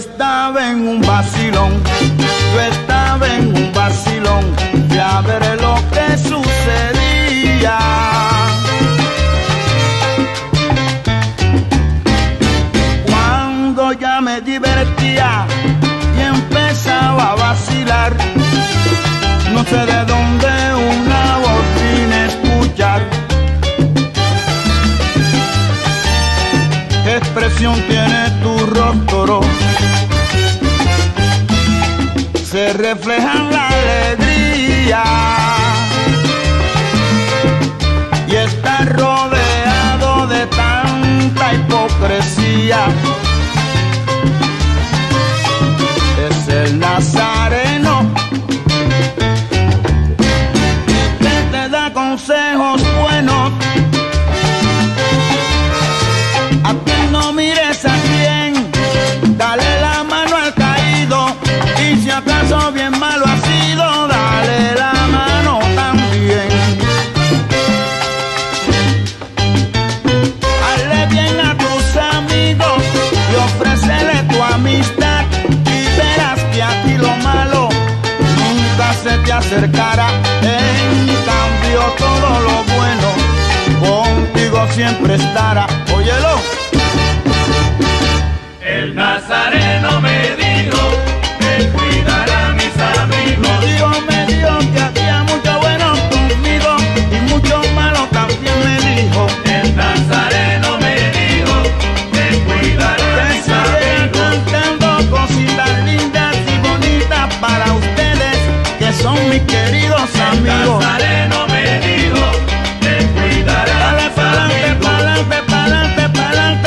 estaba en un vacilón, yo estaba en un vacilón, fui a ver lo que sucedía. Cuando ya me divertía y empezaba a vacilar, no sé de dónde una voz vine a escuchar. ¿Qué expresión tiene tu rostro? Se refleja en la alegría y está rodeado de tanta hipocresía. Es el Nazareno que te da consejos buenos. A quien no mires a quién, dale la mano al caído, y si acaso bien malo ha sido, dale la mano también. Hazle bien a tus amigos y ofrécele tu amistad, y verás que a ti lo malo nunca se te acercará. En cambio todo lo bueno contigo siempre estará. Óyelo. El Nazareno me dijo que cuidara a mis amigos. Me dijo que había mucho bueno conmigo y mucho malo también me dijo. El Nazareno me dijo que cuidara a mis amigos. Cantando cositas lindas y bonitas para ustedes que son mis queridos amigos. El Nazareno me dijo que cuidara a mis amigos. Pa'lante, pa'lante, pa'lante, pa'lante.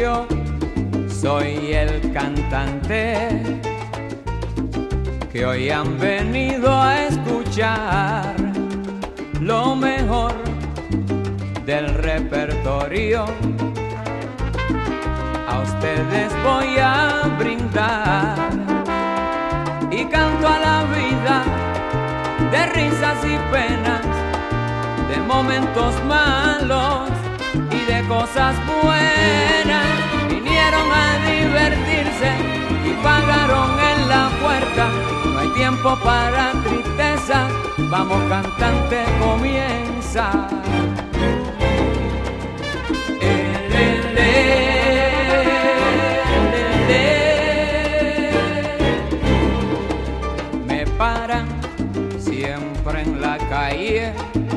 Yo soy el cantante que hoy han venido a escuchar lo mejor del repertorio. A ustedes voy a brindar y canto a la vida de risas y penas, de momentos malos y de cosas buenas. Vinieron a divertirse y pagaron en la puerta. No hay tiempo para tristeza, vamos cantante, comienza. Me paran siempre en la calle,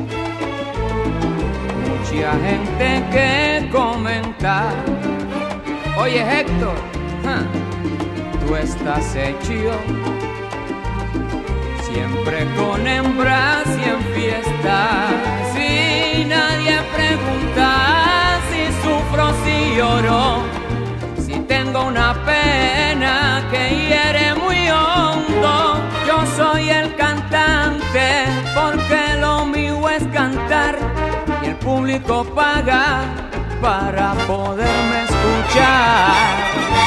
mucha gente que comenta. Oye Héctor, tú estás hecho siempre con hembras y en fiestas. Si nadie pregunta si sufro, si lloro, si tengo una pena que hiere muy hondo. Yo soy el cantante porque lo mío es cantar y el público paga para poderme escuchar.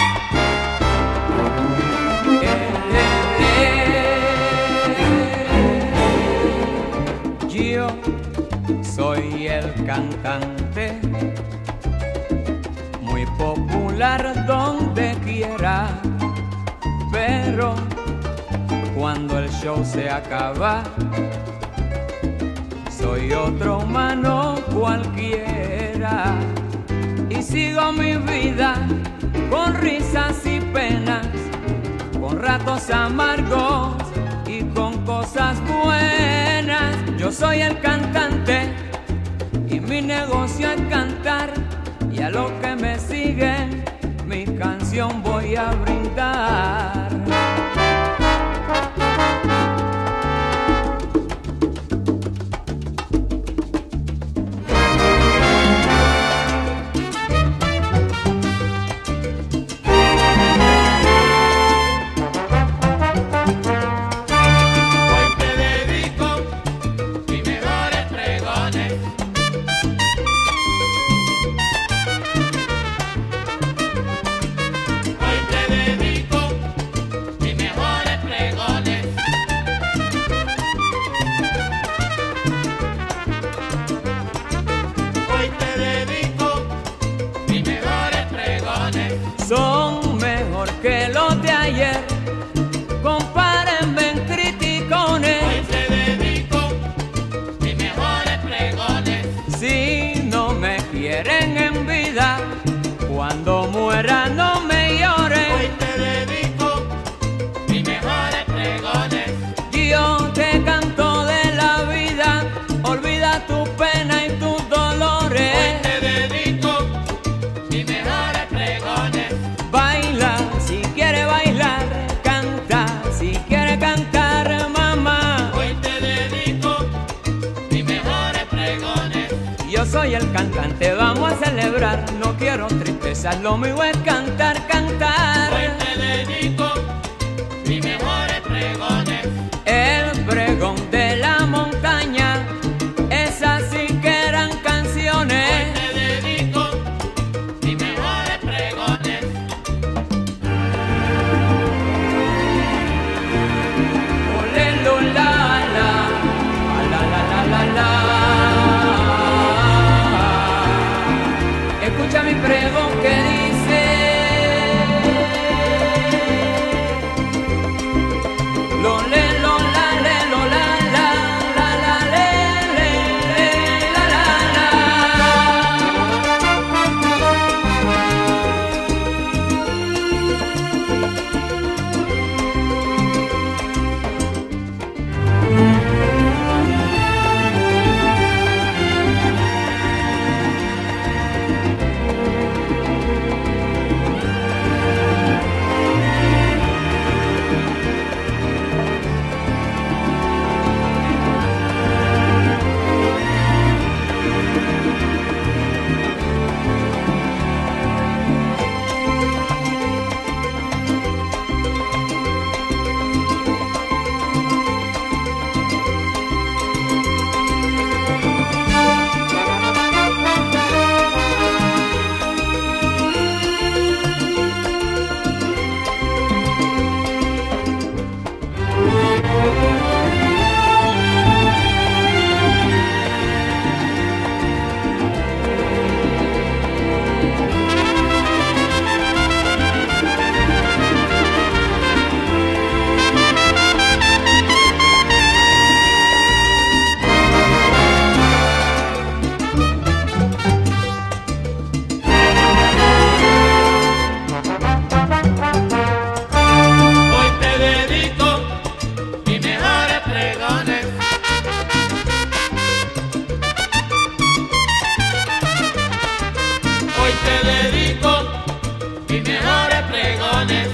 Yo soy el cantante muy popular donde quiera, pero cuando el show se acaba soy otro humano cualquiera y sigo mi vida con risas y penas, con ratos amargos y con cosas buenas. Yo soy el cantante y mi negocio es cantar, y a los que me siguen mi canción voy a brindar. Son mejor que los de ayer, compárenme en criticones. Hoy te dedico mis mejores pregones. Si no me quieren en vida, cuando muera no me lloren. Hoy te dedico mis mejores pregones. Yo te canto de la vida, olvida tu pena y tus dolores. Hoy te dedico mis mejores pregones. Baila si quiere bailar, canta si quiere cantar, mamá. Hoy te dedico mis mejores pregones. Yo soy el cantante, vamos a celebrar, no quiero tristeza, lo mío es cantar, cantar. Hoy te dedico mis mejores pregones. El pregón de la montaña, esas sí que eran canciones. Hoy te dedico mis mejores pregones. Ole, lo, la, la. Escucha mi pregón que dice: Hoy te dedico mis mejores pregones.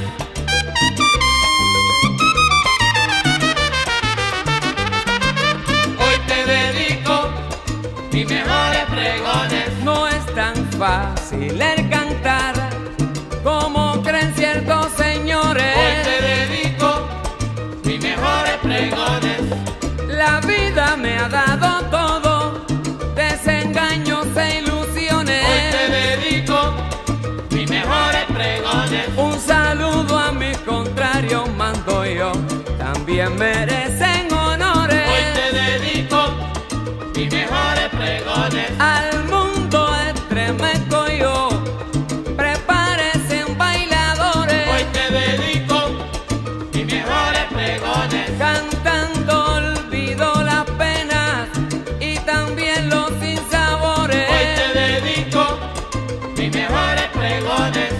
Hoy te dedico mis mejores pregones. No es tan fácil el cantar como creen ciertos señores. Hoy te dedico mis mejores pregones. La vida me ha dado todo, desengaños e ilusiones. Hoy te dedico mis mejores pregones. Un saludo a mis contrarios mando yo, también merecen honores. Hoy te dedico mis mejores pregones. Al mundo estremezco yo, prepárense bailadores. Hoy te dedico mis mejores pregones. Cantando olvido las penas y también los sinsabores. Hoy te dedico mis mejores pregones.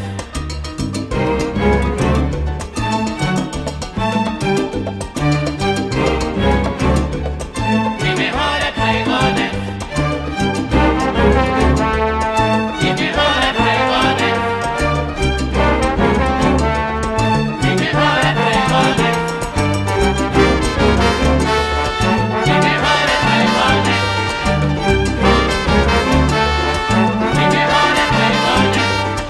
Mis mejores pregones. Mis mejores pregones. Mis mejores pregones. Mis mejores pregones. Mis mejores pregones.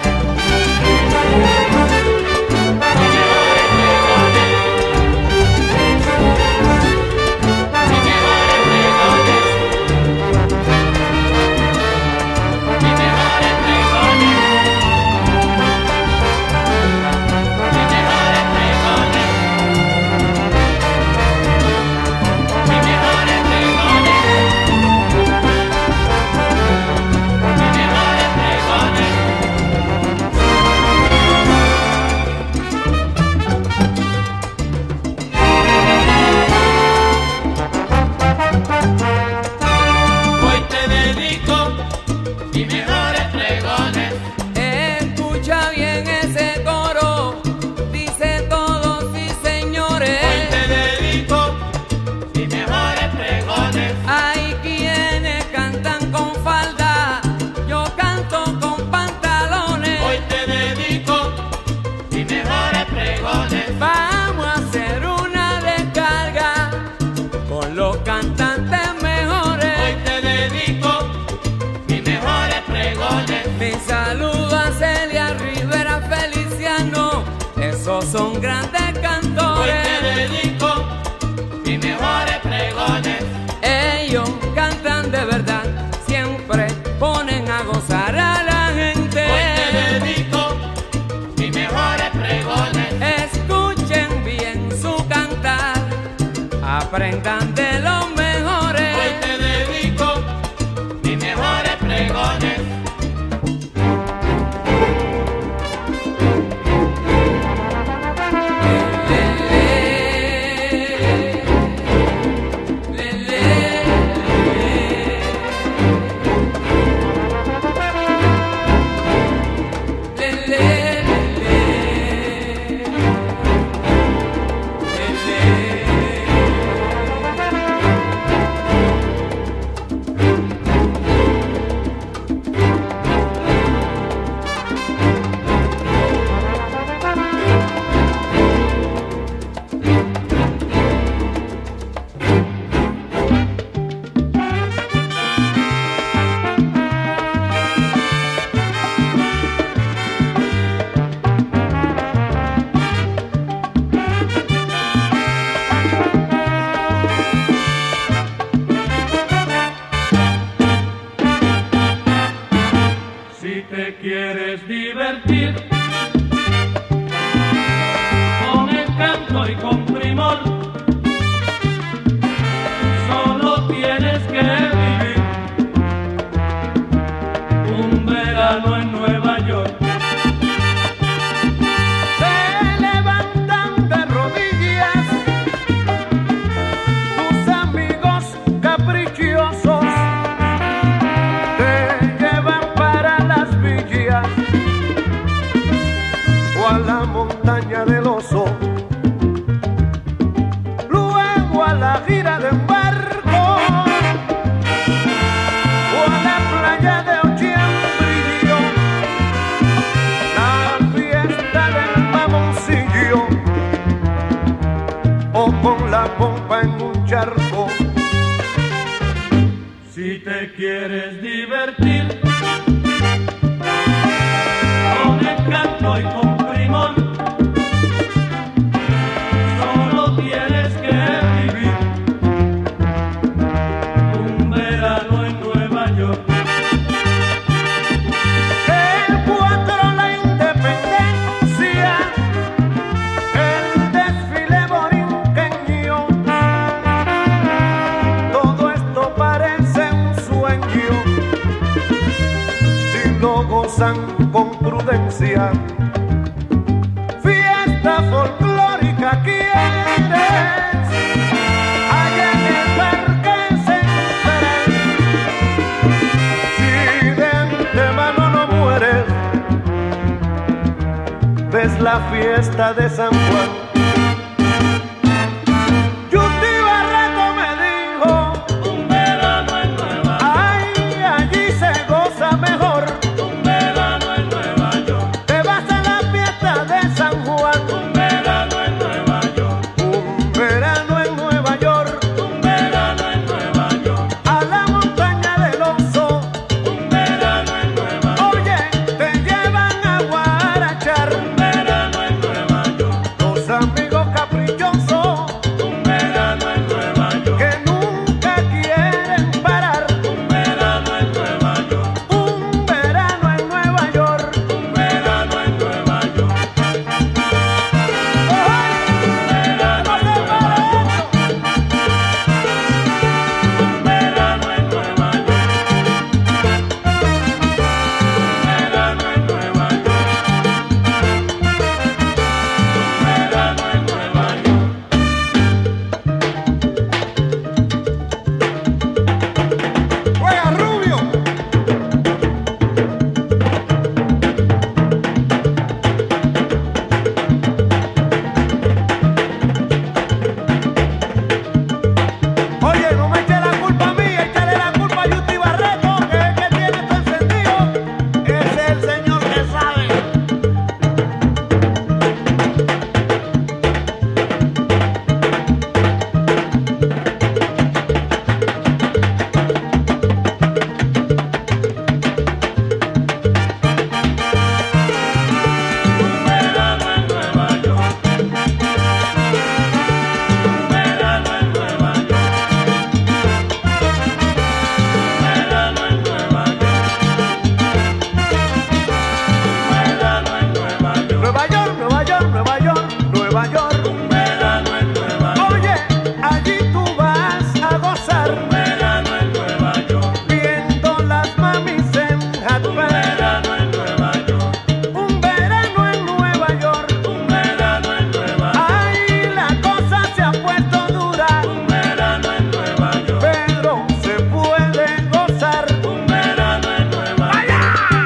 Hoy te dedico mis mejores pregones. Escucha bien ese coro, dice todos sí señores. Hoy te dedico mis mejores pregones. Hay quienes cantan con falda, yo canto con pantalones. Hoy te dedico mis mejores pregones. Vamos a hacer una descarga con los cantantes mejores. Hoy te dedico mis mejores pregones. Mi saludo a Celia Rivera Feliciano, esos son grandes Hoy te cantores. dedico mis mejores pregones. Ellos cantan de verdad, siempre ponen a gozar a la gente. Hoy te dedico mis mejores pregones. Escuchen bien su cantar, aprendan de los mejores. Hoy te dedico mis mejores pregones. Si te quieres divertir con encanto y con primor, solo tienes que vivir un verano en Nueva York. Se levantan de rodillas tus amigos caprichosos, te llevan para las villas o a la montaña del oso, luego a la gira de un barco o a la playa de Occiambrillo. quieres divertir con encanto y con primor, solo tienes que vivir un verano en Nueva York. El 4 la independencia, el desfile borinqueño, todo esto parece un sueño si lo gozan con prudencia. Fiesta folclórica quieres allá en el Parque Central. Si de antemano no mueres, ves la fiesta de San Juan. Yuti Barreto me dijo, Un verano en Nueva York, ay, allí se goza mejor. un verano en Nueva York, Te vas a la fiesta de San Juan. un verano en Nueva York, Un verano en Nueva York, un verano en Nueva York, a la montaña del Oso. un verano en Nueva York, Oye, te llevan a guarachar un verano en Nueva York, los amigos caprichosos un verano en Nueva York, que nunca quieren parar. un verano en Nueva York, Un verano en Nueva York. un verano en Nueva York, ¡Ay! verano en Nueva York, un verano en Nueva York, verano en Nueva York, verano en Nueva York. ¡Juega Rubio! Oye, no me eche la culpa a mí, échale la culpa a Yuti Barreto, que es el que tiene esto encendido. Ese es el señor que sabe. Un verano en Nueva York, un verano en Nueva York, un verano en Nueva York, un verano en Nueva York, Nueva York, Nueva York, Nueva York, Nueva York. un verano en Nueva York, Oye, allí tú vas a gozar un verano en Nueva York, viendo las mamis en un Hatman. verano en Nueva York, Un verano en Nueva York. un verano en Nueva York, Ay, la cosa se ha puesto dura, un verano en Nueva York, pero se puede gozar. un verano en Nueva York.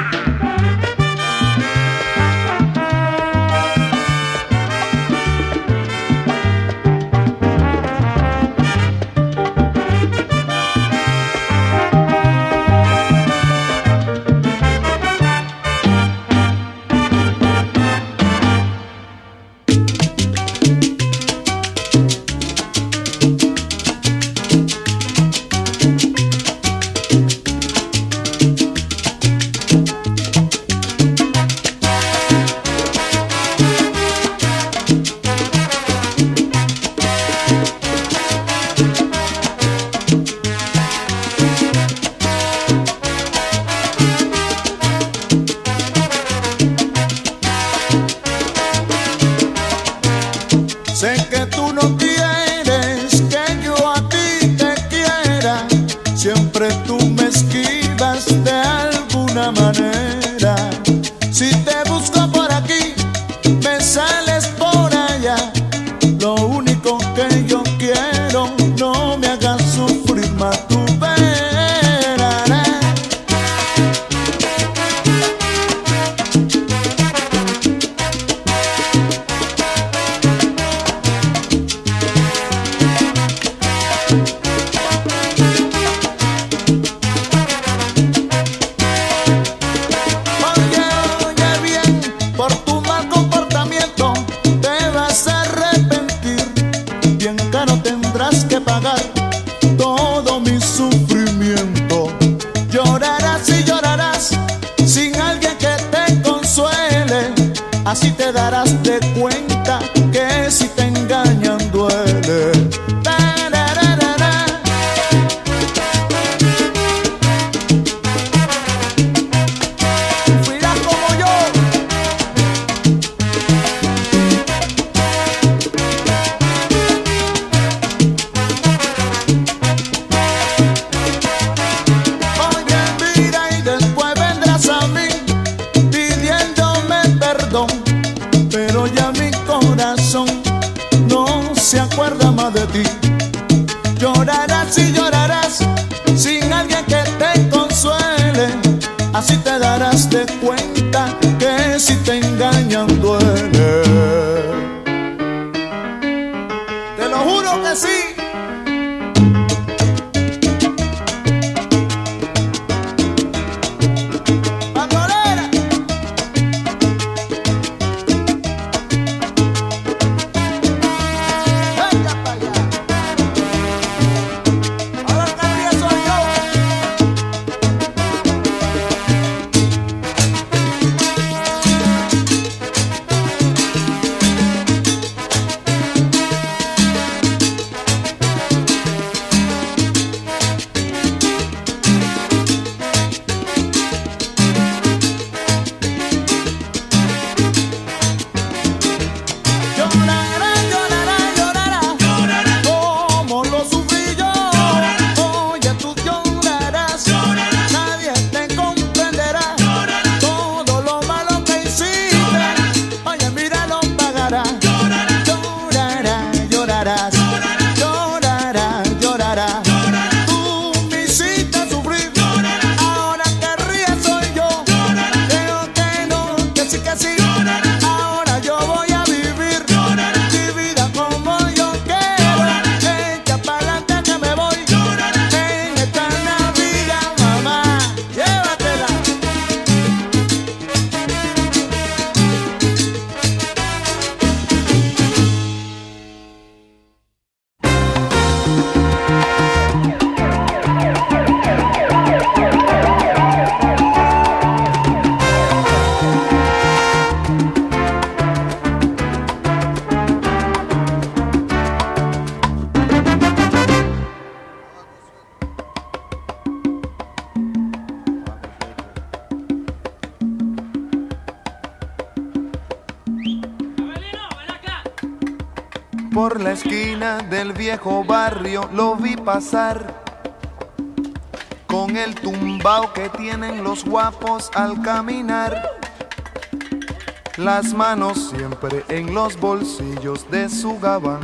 Sé que tú no quieres que yo a ti te quiera, siempre tú me esquivas de alguna manera. Si te busco por aquí, me sales por allá. Lo único que yo quiero, no me hagas sufrir más, tú verás. te darás de cuenta que si te engañan duele. De ti llorarás y llorarás sin alguien que te consuele. Así te darás de cuenta que si te engañan duele. Te lo juro que sí. Por la esquina del viejo barrio lo vi pasar, con el tumbao que tienen los guapos al caminar, las manos siempre en los bolsillos de su gabán,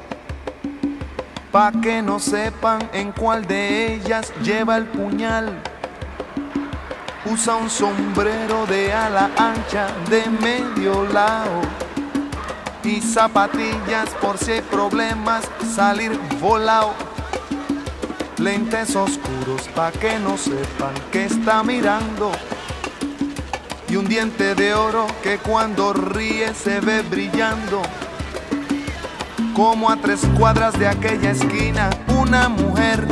pa' que no sepan en cuál de ellas lleva el puñal. Usa un sombrero de ala ancha de medio lado y zapatillas por si hay problemas salir volado. Lentes oscuros pa' que no sepan que está mirando, y un diente de oro que cuando ríe se ve brillando. Como a 3 cuadras de aquella esquina una mujer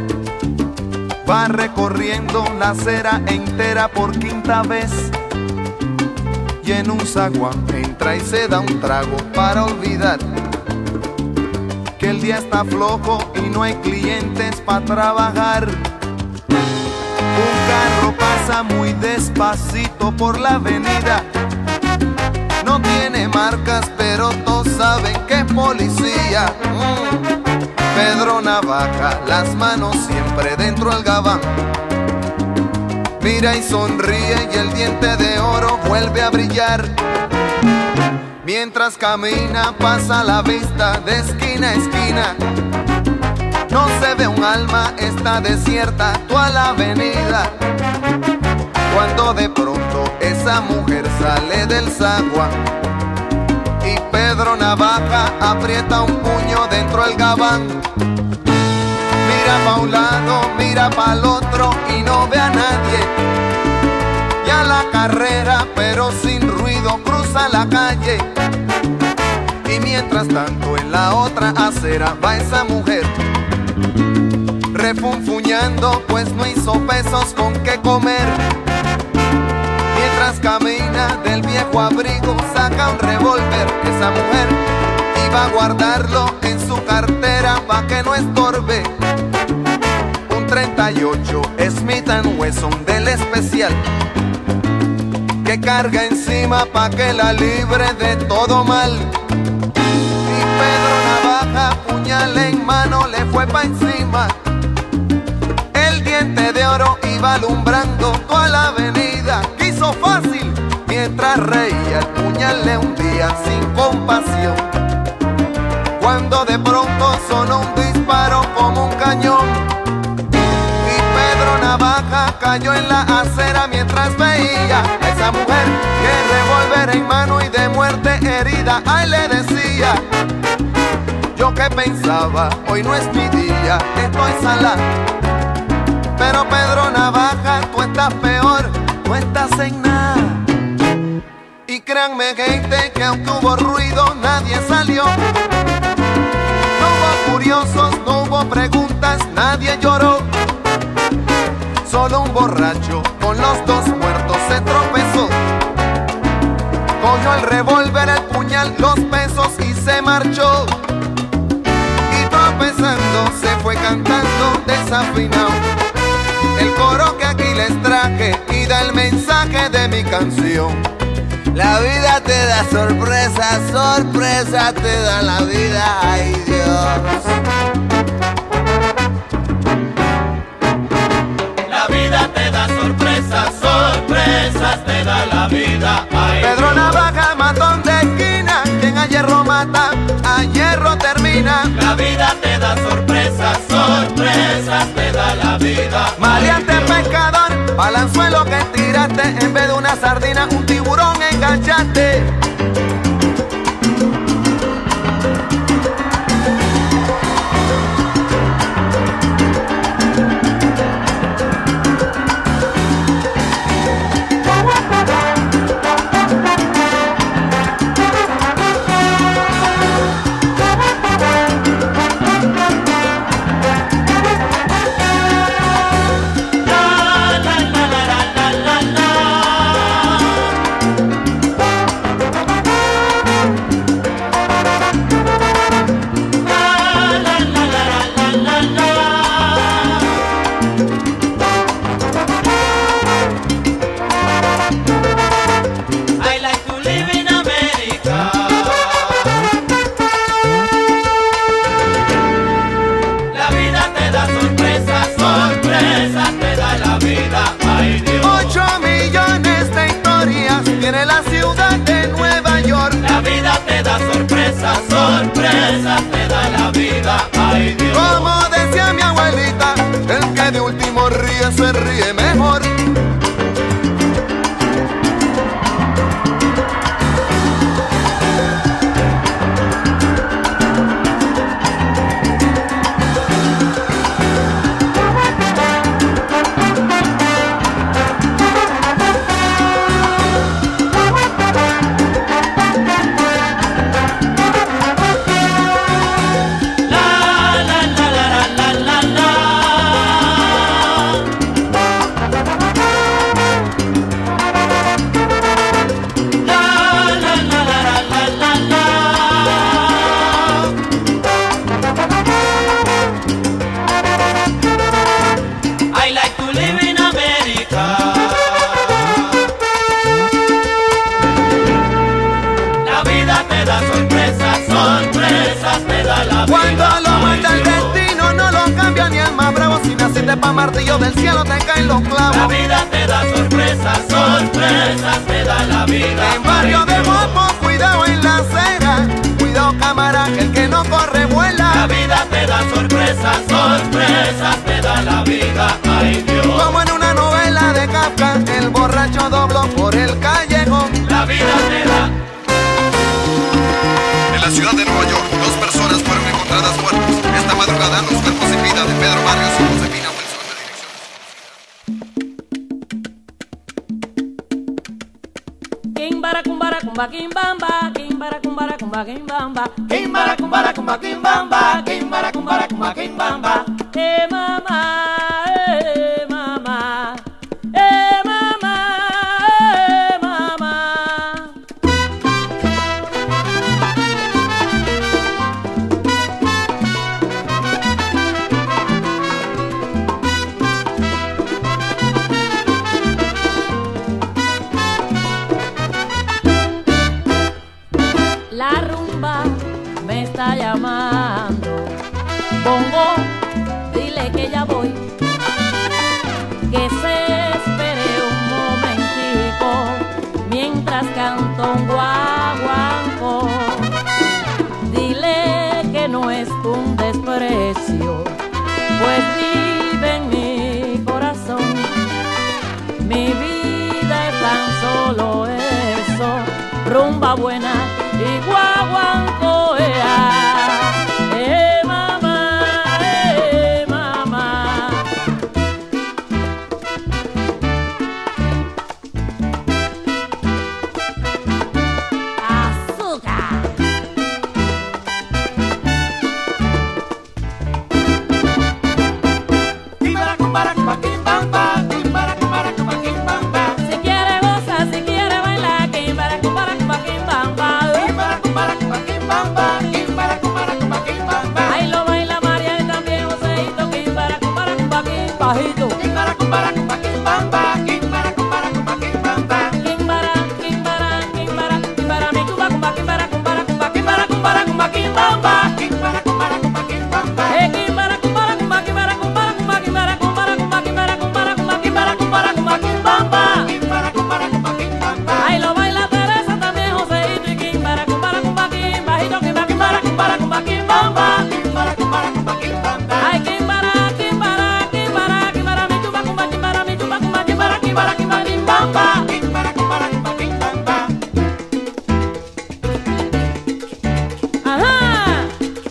va recorriendo la acera entera por 5ª vez, y en un zaguán entra y se da un trago para olvidar que el día está flojo y no hay clientes para trabajar. Un carro pasa muy despacito por la avenida, no tiene marcas pero todos saben que es policía. Pedro Navaja, las manos siempre dentro del gabán, mira y sonríe y el diente de oro vuelve a brillar. Mientras camina pasa la vista de esquina a esquina, no se ve un alma, está desierta toda la avenida. Cuando de pronto esa mujer sale del zaguán y Pedro Navaja aprieta un puño dentro del gabán. Mira pa' un lado, mira pa' el otro y no ve a nadie. Y a la carrera, pero sin ruido, cruza la calle. Y mientras tanto en la otra acera va esa mujer refunfuñando, pues no hizo pesos con qué comer. Mientras camina del viejo abrigo, saca un revólver. Esa mujer iba a guardarlo en su cartera pa' que no estorbe. Un 38 Smith & Wesson del especial que carga encima pa' que la libre de todo mal. Y Pedro Navaja, puñal en mano, le fue pa' encima. El diente de oro iba alumbrando toda la avenida. Quiso fácil mientras reía, el puñal le hundía sin compasión. Cuando de pronto sonó un disparo como un cañón y Pedro Navaja cayó en la acera mientras veía a esa mujer que revólver en mano y de muerte herida. Ay, le decía, yo que pensaba, hoy no es mi día, estoy salado. Pero Pedro Navaja, tú estás peor, no estás en nada. Y créanme, gente, que aunque hubo ruido, nadie salió. No hubo curiosos, no hubo preguntas, nadie lloró. Solo un borracho con los dos muertos se tropezó. Cogió el revólver, el puñal, los pesos y se marchó. Y tropezando se fue cantando desafinado el coro que aquí les traje y da el mensaje de mi canción. La vida te da sorpresas, sorpresa te da la vida, ay Dios. La vida te da sorpresas, sorpresas te da la vida, ay Pedro Dios. Navaja, matón de esquina, quien a hierro mata, a hierro termina. La vida te da sorpresas, sorpresas te da la vida. Maleante pescador, balanzuelo que tiraste, en vez de una sardina, un tiburón enganchaste. Sorpresas te da la vida, ay Dios. Como decía mi abuelita, el que de último ríe se ríe mejor. Pa' martillo del cielo te caen los clavos. La vida te da sorpresas, sorpresas te da la vida. En barrio de Mopo, cuidado en la acera, cuidado cámara, que el que no corre vuela. La vida te da sorpresas, sorpresas te da la vida, ay Dios. Como en una novela de Kafka, el borracho dobló por el callejón. La vida te da. En la ciudad de Nueva York, 2 personas fueron encontradas muertas esta madrugada. Los cuerpos sin vida de Pedro Barrios y Josefina Wilson. Kimbara kumbara kumba kimbamba, kimbara kumbara kumba kimbamba, kimbara kumbara kumba kimbamba, kimbara kumbara kumba kimbamba. Mama, mama, mama, mama. solo eso, rumba buena y guaguancoea. Mamá, mamá. Azúcar. Si quiere gozar, si quiere bailar, ahí lo baila María y también Joseito, bajito. Ahí lo baila Teresa también Joseito y Kimbara, cumbara, cumba, kim, bajito, kimbara, cumbara, cumbara, cumba, kim, bamba. Ay, kimbara, kimbara, kimbara, kimbara, mi chupa, cumba, kimbara, mi chupa, cumba, kimbara, kimbara, kimbara, kim, bamba. Ajá.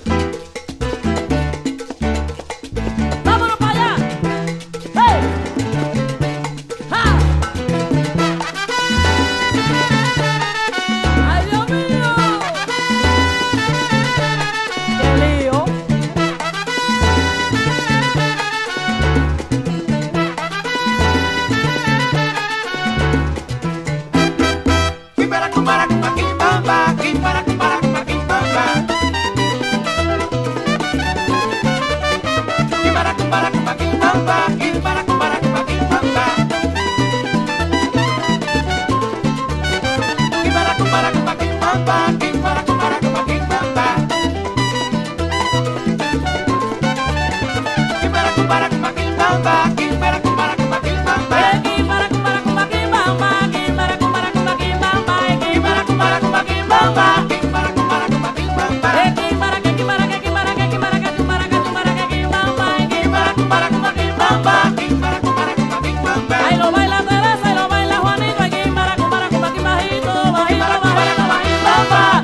Vámonos para allá. Hey. Ja. ¡Ay, Dios mío! ¡Qué lío! Ahí lo baila Teresa, ahí lo baila Juanito, ahí kimbara, cumbara, cumba, kim, bajito, bajito, bajito, bajito, bamba.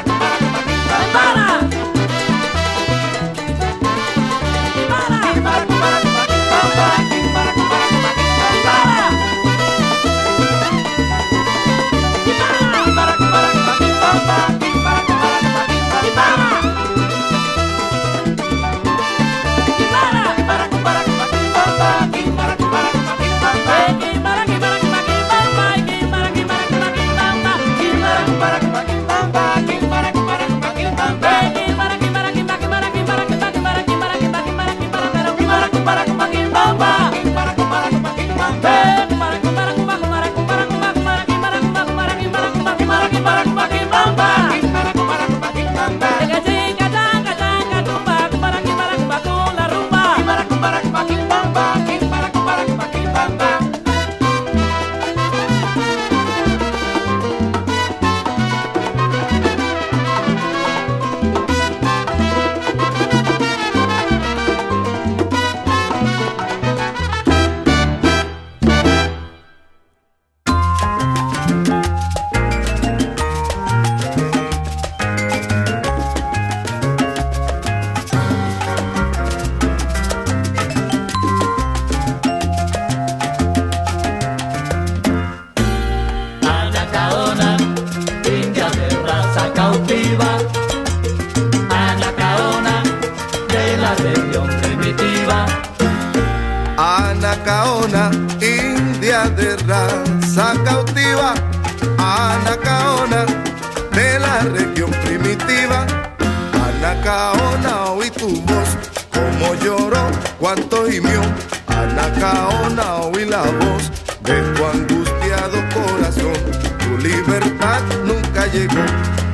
Anacaona, india de raza cautiva, Anacaona, de la región primitiva. Anacaona, oí tu voz, como lloró, cuánto gimió. Anacaona, oí la voz de tu angustiado corazón. Tu libertad nunca llegó,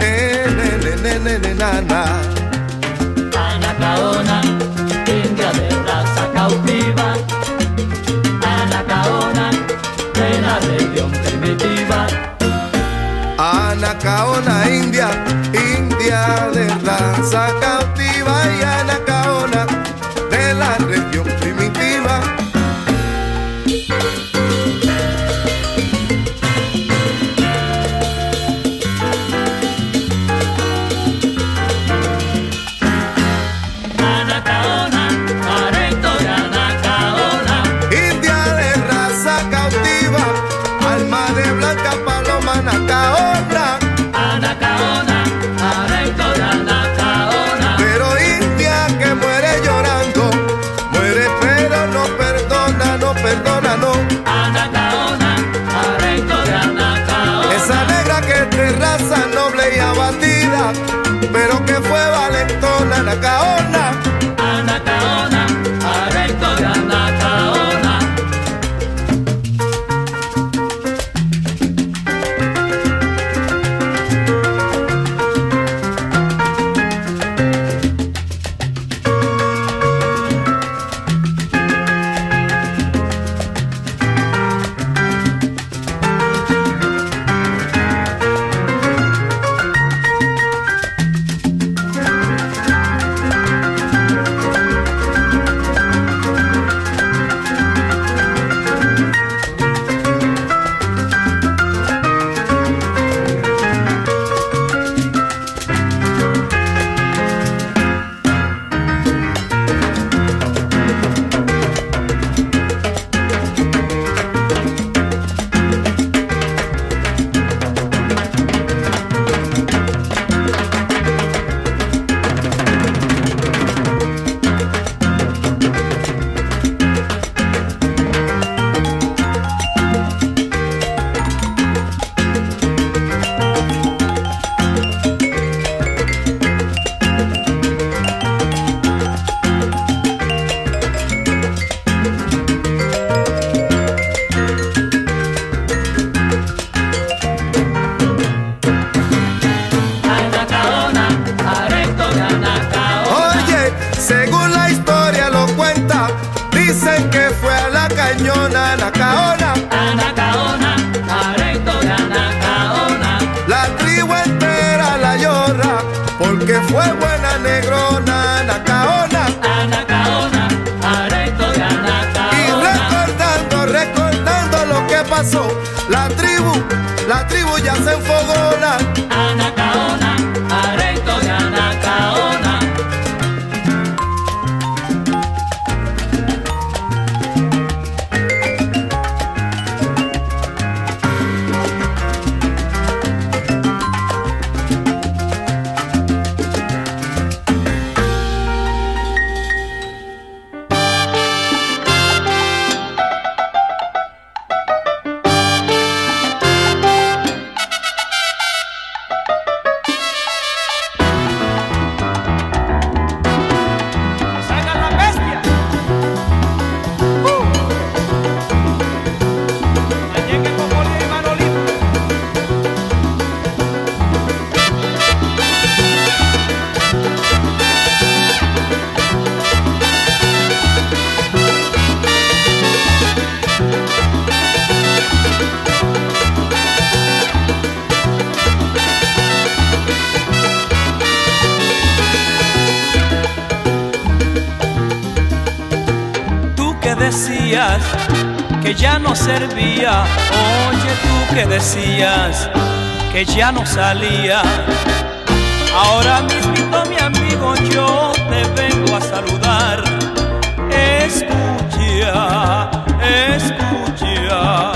nana. Anacaona, india de raza cautiva, Anacaona, de la región primitiva. Anacaona, india, india de raza cautiva, y Anacaona, de la región primitiva. la tribu ya se enfogona. Anacaona, arreito de Anacaona. Decías que ya no servía, oye tú que decías que ya no salía. Ahora mismito mi amigo yo te vengo a saludar. Escucha, escucha.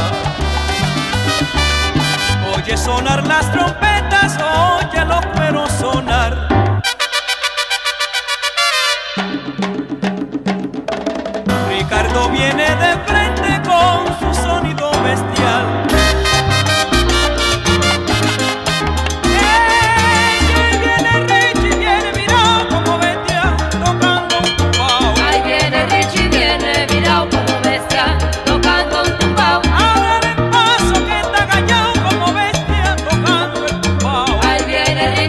Oye sonar las trompetas, oye los cueros sonar. Ricardo viene de frente con su sonido bestial. Ahí viene Richie, viene mirao como bestia, tocando un tumbao. Ahí viene Richie, viene mirao como bestia, tocando un tumbao. Ahora el paso que está callado como bestia, tocando el tumbao. Ahí viene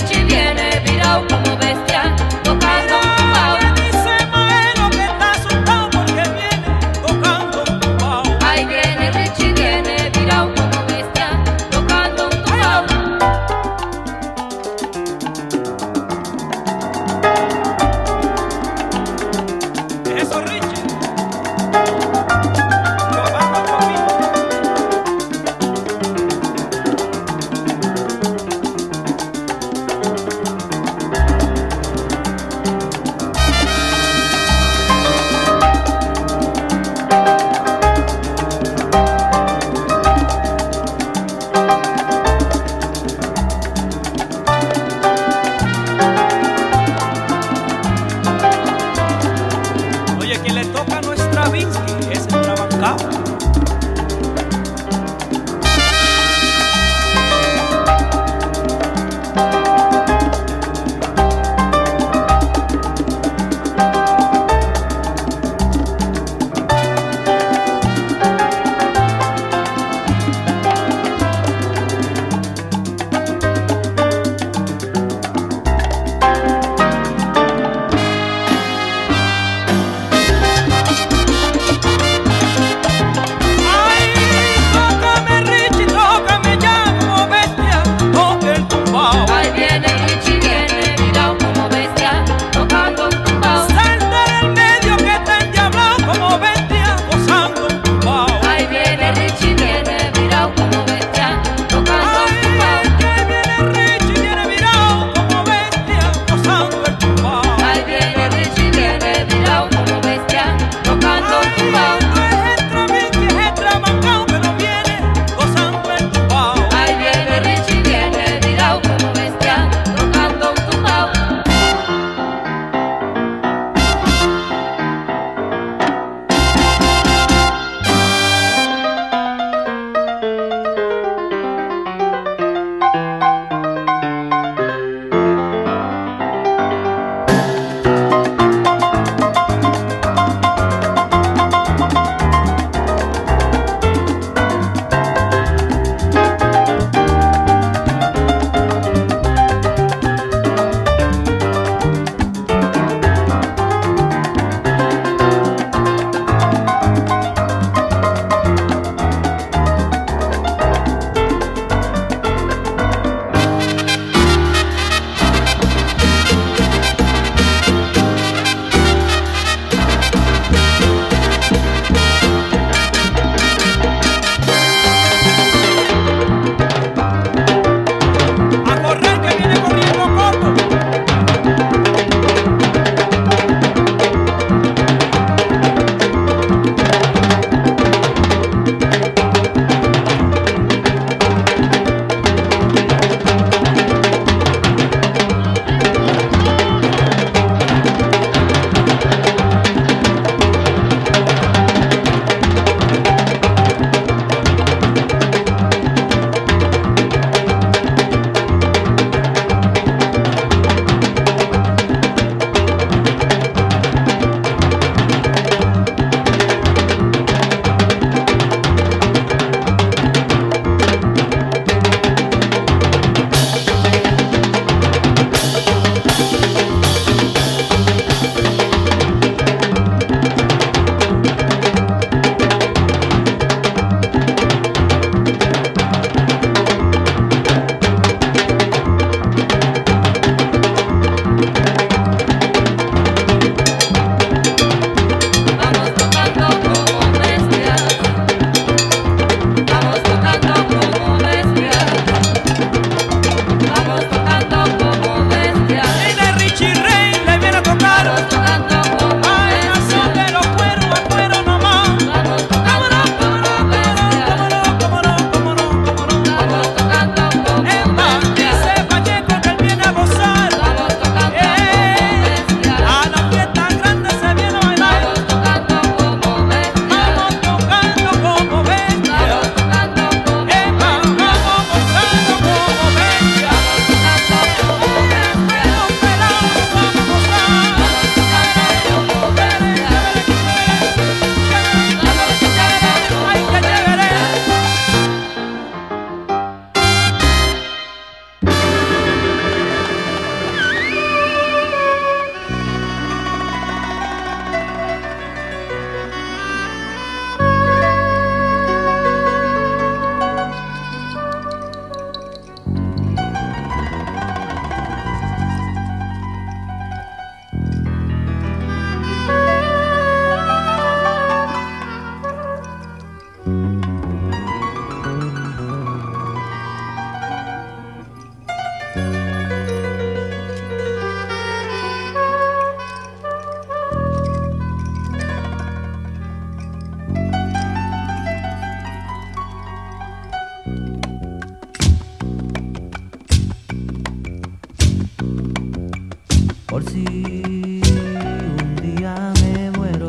Por si un día me muero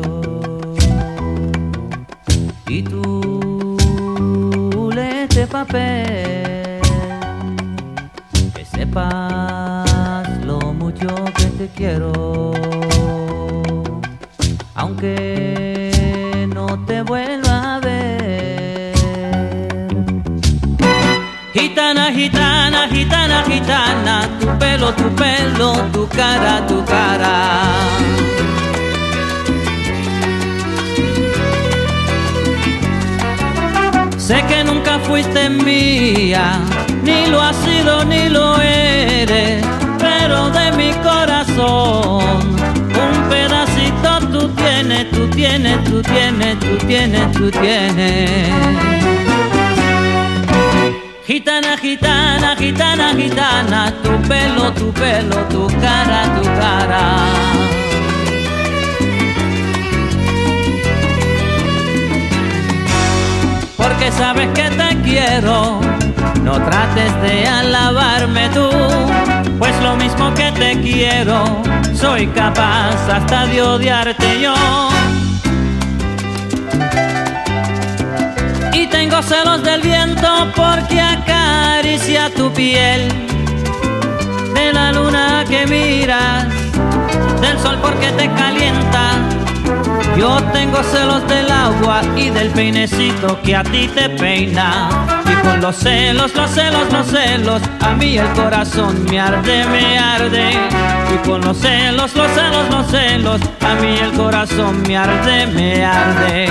y tú lees este papel, que sepas lo mucho que te quiero, aunque no te vuelva a ver. Gitana, gitana, gitana, gitana, tu pelo, tu cara, tu cara. Sé que nunca fuiste mía, ni lo has sido ni lo eres, pero de mi corazón un pedacito tú tienes, tú tienes, tú tienes, tú tienes, tú tienes. Gitana, gitana, gitana, gitana, tu pelo, tu cara, tu cara. Porque sabes que te quiero, no trates de alabarme tú, pues lo mismo que te quiero, soy capaz hasta de odiarte yo. Y tengo celos del viento porque acaricia tu piel, de la luna que miras, del sol porque te calienta. Yo tengo celos del agua y del peinecito que a ti te peina. Y con los celos, los celos, los celos, a mí el corazón me arde, me arde. Y con los celos, los celos, los celos, a mí el corazón me arde, me arde.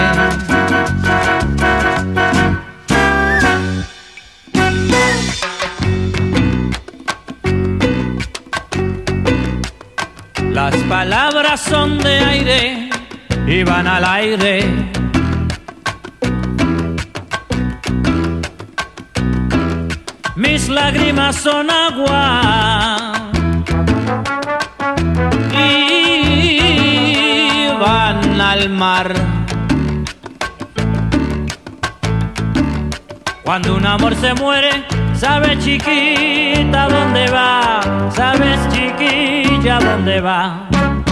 Las palabras son de aire y van al aire. Mis lágrimas son agua y van al mar. Cuando un amor se muere, sabes chiquita dónde va, sabes chiquilla dónde va.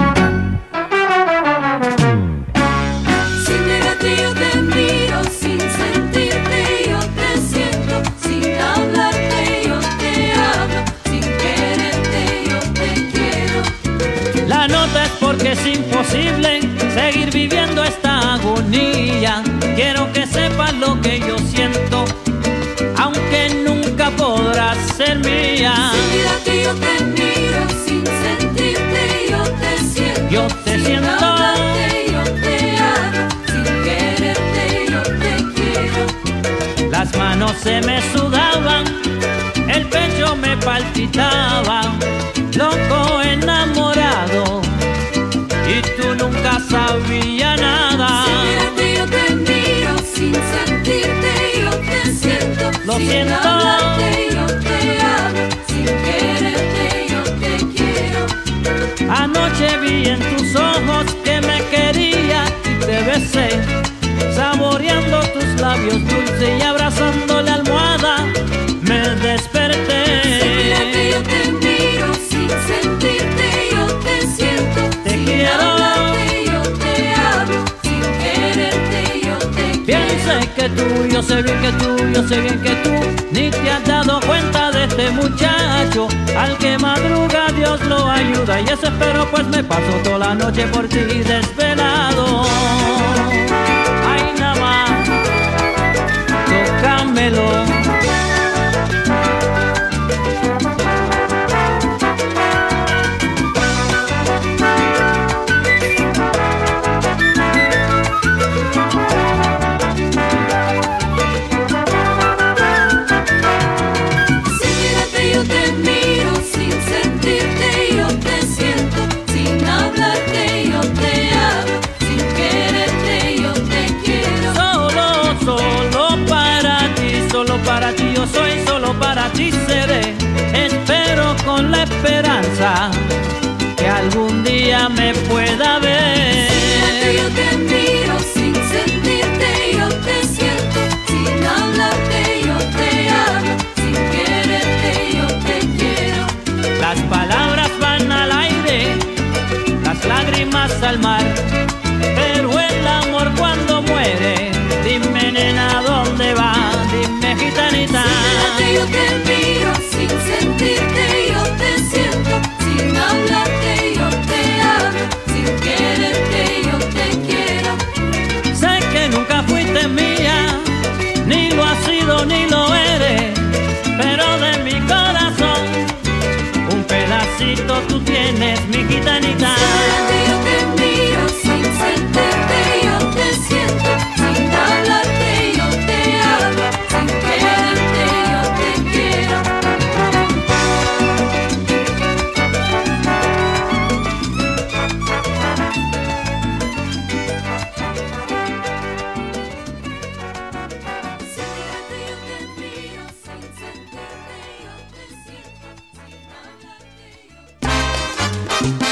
Sin mirarte yo te miro, sin sentirte yo te siento, sin hablarte yo te hablo, sin quererte yo te quiero. La nota es porque es imposible seguir viviendo esta agonía. Quiero que sepas lo que yo siento, aunque nunca podrás ser mía. Sin mirarte yo te miro, sin sentirte yo te siento, yo te sin siento. hablarte yo te hablo, sin quererte yo te quiero. Las manos se me sudaban, el pecho me palpitaba, loco enamorado, y tú nunca sabías nada. Sin mirarte yo te miro, sin sentirte yo te siento, Lo sin siento. hablarte yo te hablo, sin quererte yo te quiero. Anoche vi en tus ojos que me quería y te besé, saboreando tus labios dulces y abrazando la almohada me desperté. Sin mirarte yo te miro, sin sentirte yo te siento, Te sin quiero. hablarte yo te hablo, sin quererte yo te Piense que tú, yo sé bien que tú, yo sé bien que tú ni te has dado cuenta de este muchacho. Al que madruga Dios lo ayuda y ese espero pues me paso toda la noche por ti desvelado. Ay, nada más, tócamelo. Sin mirarte yo te miro, sin sentirte yo te siento, sin hablarte yo te hablo, sin quererte yo te quiero. Solo para ti yo soy, solo para ti seré. Espero con la esperanza que algún día me pueda ver. Yo te miro, sin sentirte yo te siento, sin hablarte yo te llevas al mar. Pero el amor cuando muere, dime nena dónde va, dime gitanita. Sin mirarte yo te miro, sin sentirte yo te siento, sin hablarte yo te hablo, sin quererte yo te quiero. Sé que nunca fuiste mía, ni lo has sido ni lo eres, pero de mi corazón un pedacito tú tienes, mi gitanita. Yo te miro, sin sentirte yo te siento, sin hablarte yo te hablo, sin quererte yo te quiero. Sin mirarte yo te miro, sin sentirte yo te siento, sin hablarte yo te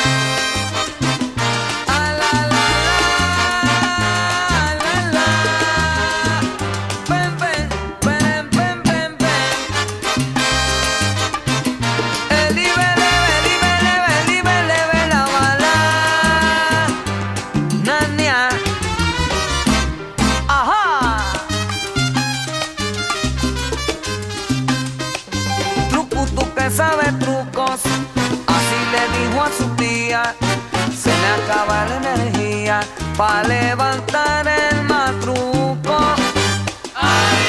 sabe trucos, así le dijo a su tía, se me acaba la energía pa' levantar el matruco. Ay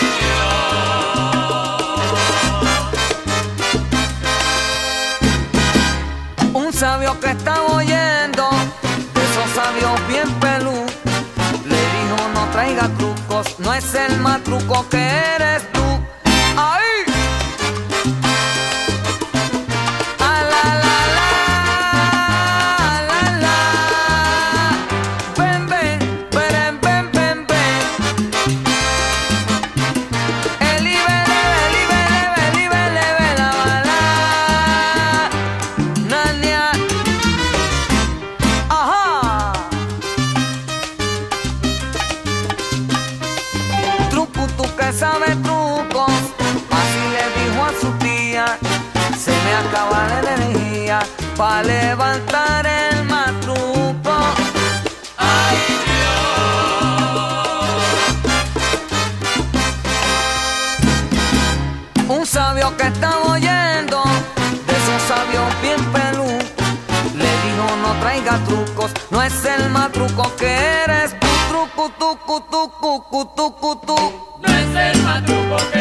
Dios. Un sabio que estaba oyendo, de esos sabios bien pelú, le dijo no traiga trucos, no es el matruco que eres tú. ¡Ay! Sabe trucos, así le dijo a su tía, se me acaba la energía pa' levantar el matruco. Ay Dios. Un sabio que estaba oyendo, de esos sabios bien pelú, le dijo no traiga trucos, no es el matruco que eres tú, truco, tucu, tucu, tucu, tucu. No es el matruco que